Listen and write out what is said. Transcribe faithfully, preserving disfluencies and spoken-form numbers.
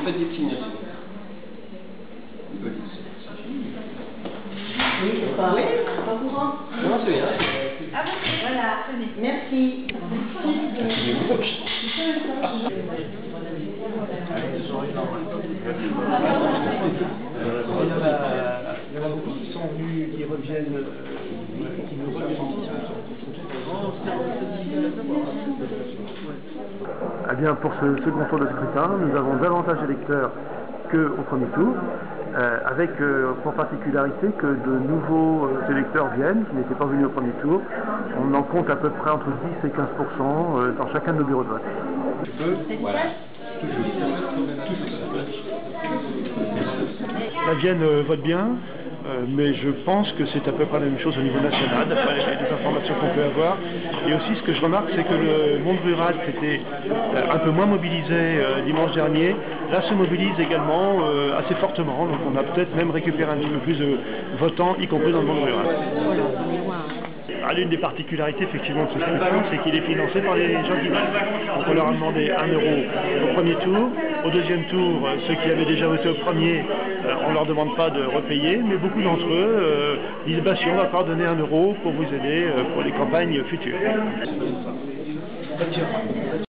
faites des signatures. Oui, c'est pas... Oui, pas au courant. Non, c'est bien. Ah bon, voilà, merci. Il y en a beaucoup qui sont venus, qui reviennent, qui nous reviennent. Eh bien, pour ce second tour de scrutin, nous avons davantage d'électeurs qu'au premier tour, euh, avec euh, pour particularité que de nouveaux euh, électeurs viennent, qui n'étaient pas venus au premier tour. On en compte à peu près entre dix et quinze pour cent euh, dans chacun de nos bureaux de vote. Voilà. La Vienne euh, vote bien, euh, mais je pense que c'est à peu près la même chose au niveau national, d'après les informations qu'on peut avoir. Et aussi, ce que je remarque, c'est que le monde rural s'était euh, un peu moins mobilisé euh, dimanche dernier. Là, se mobilise également euh, assez fortement. Donc, on a peut-être même récupéré un petit peu plus de votants, y compris dans le monde rural. Ah, l'une des particularités effectivement de ce scrutin, c'est qu'il est financé par les gens qui votent. Donc on leur a demandé un euro au premier tour. Au deuxième tour, ceux qui avaient déjà voté au premier, euh, on ne leur demande pas de repayer, mais beaucoup d'entre eux euh, disent bah si on va pas donner un euro pour vous aider euh, pour les campagnes futures.